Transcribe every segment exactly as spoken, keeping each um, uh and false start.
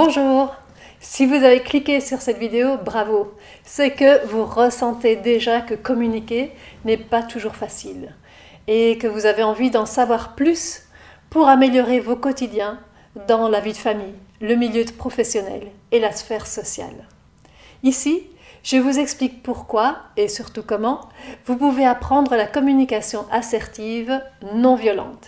Bonjour! Si vous avez cliqué sur cette vidéo, bravo! C'est que vous ressentez déjà que communiquer n'est pas toujours facile et que vous avez envie d'en savoir plus pour améliorer vos quotidiens dans la vie de famille, le milieu professionnel et la sphère sociale. Ici, je vous explique pourquoi et surtout comment vous pouvez apprendre la communication assertive non violente.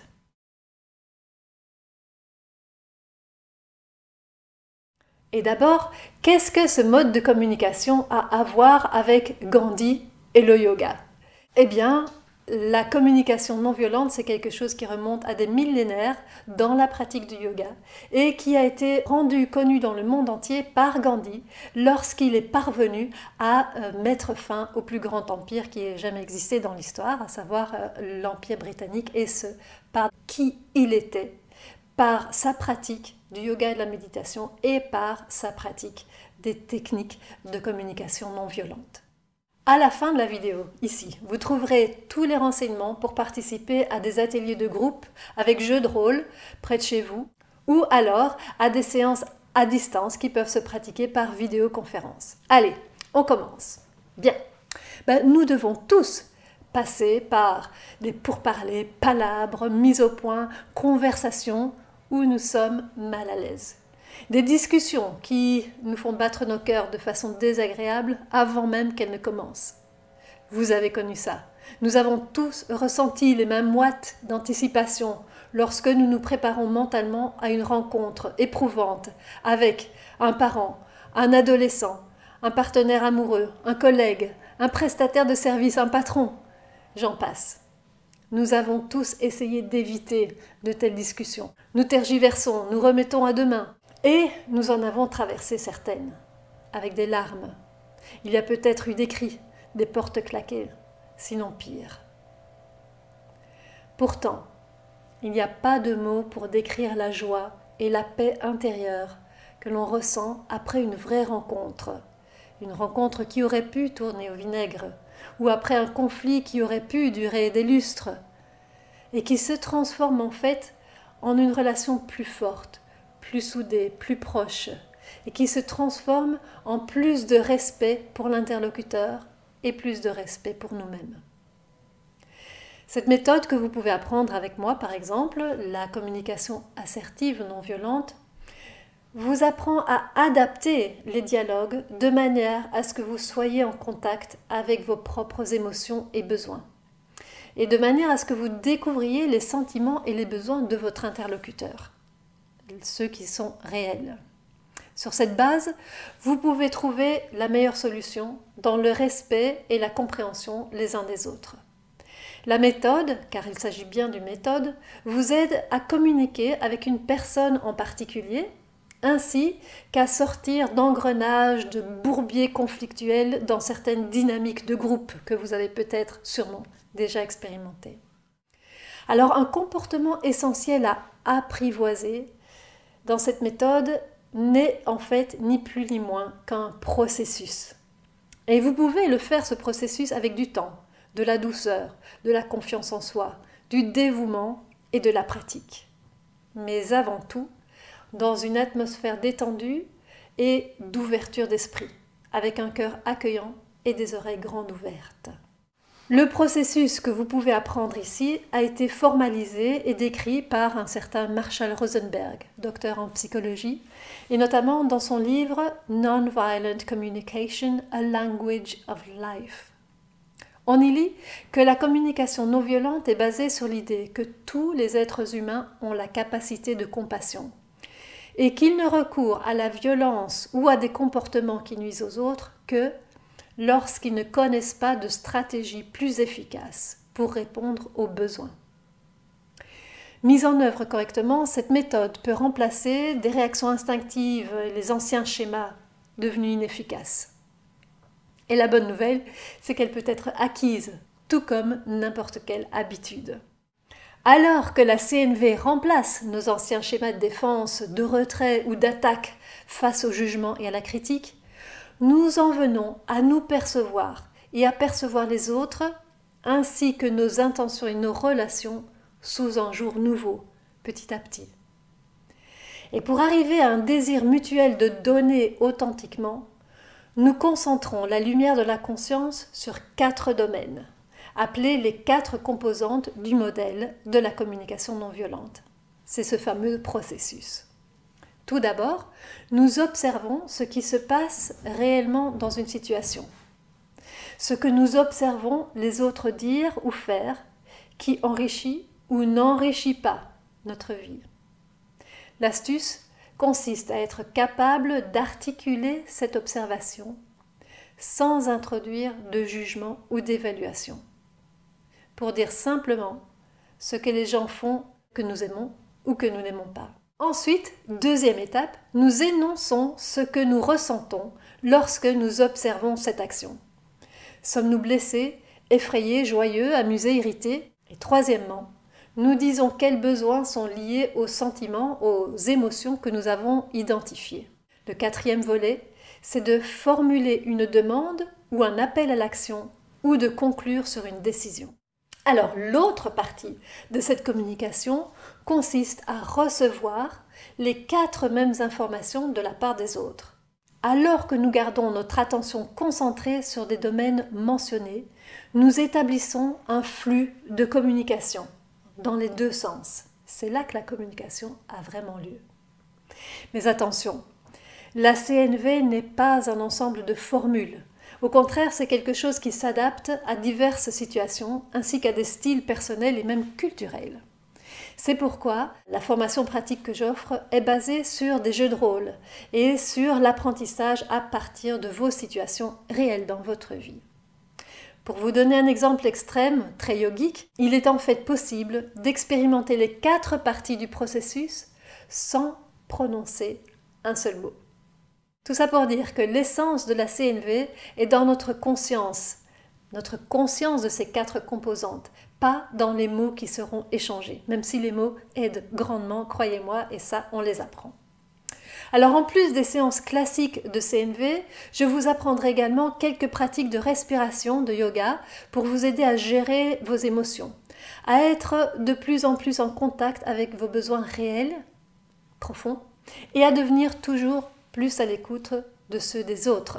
Et d'abord, qu'est-ce que ce mode de communication a à voir avec Gandhi et le yoga? Eh bien, la communication non violente, c'est quelque chose qui remonte à des millénaires dans la pratique du yoga et qui a été rendu connu dans le monde entier par Gandhi lorsqu'il est parvenu à mettre fin au plus grand empire qui ait jamais existé dans l'histoire, à savoir l'Empire britannique, et ce, par qui il était, par sa pratique du yoga et de la méditation et par sa pratique des techniques de communication non violente. À la fin de la vidéo, ici, vous trouverez tous les renseignements pour participer à des ateliers de groupe avec jeux de rôle près de chez vous ou alors à des séances à distance qui peuvent se pratiquer par vidéoconférence. Allez, on commence. Bien, ben, nous devons tous passer par des pourparlers, palabres, mises au point, conversations où nous sommes mal à l'aise. Des discussions qui nous font battre nos cœurs de façon désagréable avant même qu'elles ne commencent. Vous avez connu ça. Nous avons tous ressenti les mêmes moites d'anticipation lorsque nous nous préparons mentalement à une rencontre éprouvante avec un parent, un adolescent, un partenaire amoureux, un collègue, un prestataire de service, un patron. J'en passe. Nous avons tous essayé d'éviter de telles discussions. Nous tergiversons, nous remettons à demain. Et nous en avons traversé certaines, avec des larmes. Il y a peut-être eu des cris, des portes claquées, sinon pire. Pourtant, il n'y a pas de mots pour décrire la joie et la paix intérieure que l'on ressent après une vraie rencontre. Une rencontre qui aurait pu tourner au vinaigre, ou après un conflit qui aurait pu durer des lustres, et qui se transforme en fait en une relation plus forte, plus soudée, plus proche, et qui se transforme en plus de respect pour l'interlocuteur et plus de respect pour nous-mêmes. Cette méthode que vous pouvez apprendre avec moi, par exemple, la communication assertive non violente, vous apprend à adapter les dialogues de manière à ce que vous soyez en contact avec vos propres émotions et besoins, et de manière à ce que vous découvriez les sentiments et les besoins de votre interlocuteur, ceux qui sont réels. Sur cette base, vous pouvez trouver la meilleure solution dans le respect et la compréhension les uns des autres. La méthode, car il s'agit bien d'une méthode, vous aide à communiquer avec une personne en particulier, ainsi qu'à sortir d'engrenages, de bourbiers conflictuels dans certaines dynamiques de groupe que vous avez peut-être sûrement déjà expérimentées. Alors, un comportement essentiel à apprivoiser dans cette méthode n'est en fait ni plus ni moins qu'un processus. Et vous pouvez le faire, ce processus, avec du temps, de la douceur, de la confiance en soi, du dévouement et de la pratique. Mais avant tout, dans une atmosphère détendue et d'ouverture d'esprit, avec un cœur accueillant et des oreilles grandes ouvertes. Le processus que vous pouvez apprendre ici a été formalisé et décrit par un certain Marshall Rosenberg, docteur en psychologie, et notamment dans son livre « Non-Violent Communication, a Language of Life ». On y lit que la communication non violente est basée sur l'idée que tous les êtres humains ont la capacité de compassion et qu'ils ne recourent à la violence ou à des comportements qui nuisent aux autres que lorsqu'ils ne connaissent pas de stratégie plus efficace pour répondre aux besoins. Mise en œuvre correctement, cette méthode peut remplacer des réactions instinctives et les anciens schémas devenus inefficaces. Et la bonne nouvelle, c'est qu'elle peut être acquise, tout comme n'importe quelle habitude. Alors que la C N V remplace nos anciens schémas de défense, de retrait ou d'attaque face au jugement et à la critique, nous en venons à nous percevoir et à percevoir les autres, ainsi que nos intentions et nos relations sous un jour nouveau, petit à petit. Et pour arriver à un désir mutuel de donner authentiquement, nous concentrons la lumière de la conscience sur quatre domaines, appelés les quatre composantes du modèle de la communication non violente. C'est ce fameux processus. Tout d'abord, nous observons ce qui se passe réellement dans une situation. Ce que nous observons les autres dire ou faire, qui enrichit ou n'enrichit pas notre vie. L'astuce consiste à être capable d'articuler cette observation sans introduire de jugement ou d'évaluation. Pour dire simplement ce que les gens font que nous aimons ou que nous n'aimons pas. Ensuite, deuxième étape, nous énonçons ce que nous ressentons lorsque nous observons cette action. Sommes-nous blessés, effrayés, joyeux, amusés, irrités? Et troisièmement, nous disons quels besoins sont liés aux sentiments, aux émotions que nous avons identifiées. Le quatrième volet, c'est de formuler une demande ou un appel à l'action ou de conclure sur une décision. Alors, l'autre partie de cette communication consiste à recevoir les quatre mêmes informations de la part des autres. Alors que nous gardons notre attention concentrée sur des domaines mentionnés, nous établissons un flux de communication dans les deux sens. C'est là que la communication a vraiment lieu. Mais attention, la C N V n'est pas un ensemble de formules. Au contraire, c'est quelque chose qui s'adapte à diverses situations, ainsi qu'à des styles personnels et même culturels. C'est pourquoi la formation pratique que j'offre est basée sur des jeux de rôle et sur l'apprentissage à partir de vos situations réelles dans votre vie. Pour vous donner un exemple extrême, très yogique, il est en fait possible d'expérimenter les quatre parties du processus sans prononcer un seul mot. Tout ça pour dire que l'essence de la C N V est dans notre conscience, notre conscience de ces quatre composantes, pas dans les mots qui seront échangés, même si les mots aident grandement, croyez-moi, et ça, on les apprend. Alors en plus des séances classiques de C N V, je vous apprendrai également quelques pratiques de respiration, de yoga, pour vous aider à gérer vos émotions, à être de plus en plus en contact avec vos besoins réels, profonds, et à devenir toujours plus à l'écoute de ceux des autres.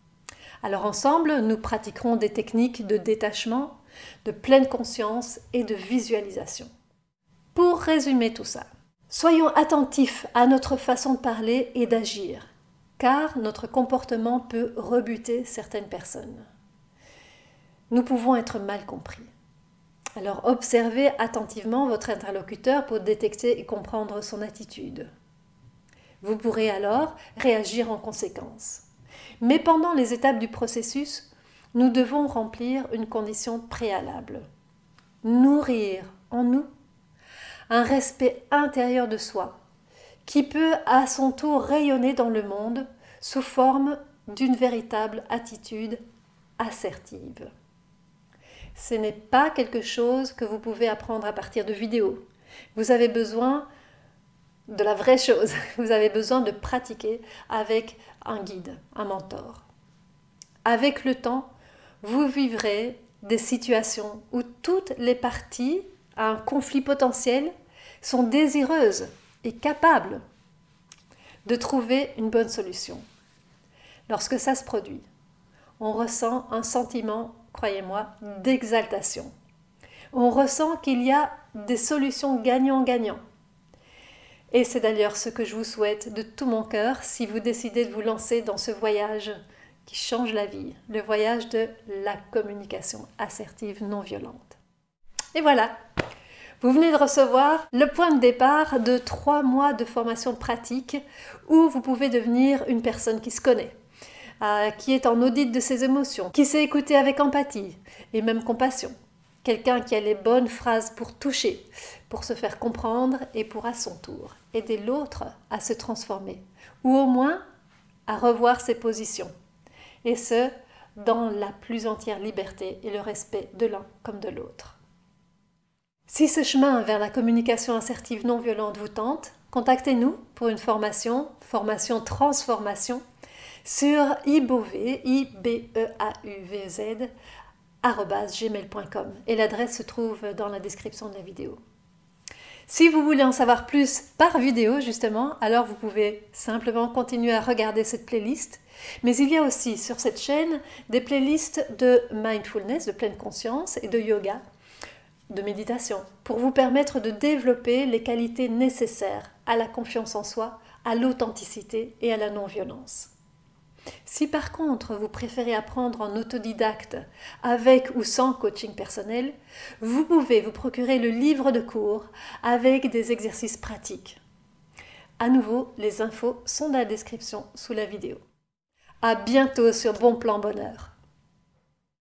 Alors ensemble, nous pratiquerons des techniques de détachement, de pleine conscience et de visualisation. Pour résumer tout ça, soyons attentifs à notre façon de parler et d'agir, car notre comportement peut rebuter certaines personnes. Nous pouvons être mal compris. Alors observez attentivement votre interlocuteur pour détecter et comprendre son attitude. Vous pourrez alors réagir en conséquence. Mais pendant les étapes du processus, nous devons remplir une condition préalable. Nourrir en nous un respect intérieur de soi, qui peut à son tour rayonner dans le monde sous forme d'une véritable attitude assertive. Ce n'est pas quelque chose que vous pouvez apprendre à partir de vidéos. Vous avez besoin de la vraie chose. Vous avez besoin de pratiquer avec un guide, un mentor. Avec le temps, vous vivrez des situations où toutes les parties à un conflit potentiel sont désireuses et capables de trouver une bonne solution. Lorsque ça se produit, on ressent un sentiment, croyez-moi, d'exaltation. On ressent qu'il y a des solutions gagnant-gagnant. Et c'est d'ailleurs ce que je vous souhaite de tout mon cœur si vous décidez de vous lancer dans ce voyage qui change la vie, le voyage de la communication assertive non violente. Et voilà, vous venez de recevoir le point de départ de trois mois de formation pratique où vous pouvez devenir une personne qui se connaît, euh, qui est en audit de ses émotions, qui sait écouter avec empathie et même compassion. Quelqu'un qui a les bonnes phrases pour toucher, pour se faire comprendre et pour à son tour aider l'autre à se transformer, ou au moins à revoir ses positions, et ce, dans la plus entière liberté et le respect de l'un comme de l'autre. Si ce chemin vers la communication assertive non violente vous tente, contactez-nous pour une formation, formation transformation, sur ibeauv, i b e a u v z, arobase gmail point com, et l'adresse se trouve dans la description de la vidéo. Si vous voulez en savoir plus par vidéo justement, alors vous pouvez simplement continuer à regarder cette playlist. Mais il y a aussi sur cette chaîne des playlists de mindfulness, de pleine conscience et de yoga, de méditation, pour vous permettre de développer les qualités nécessaires à la confiance en soi, à l'authenticité et à la non-violence. Si par contre vous préférez apprendre en autodidacte, avec ou sans coaching personnel, vous pouvez vous procurer le livre de cours avec des exercices pratiques. À nouveau, les infos sont dans la description sous la vidéo. À bientôt sur Bon Plan Bonheur.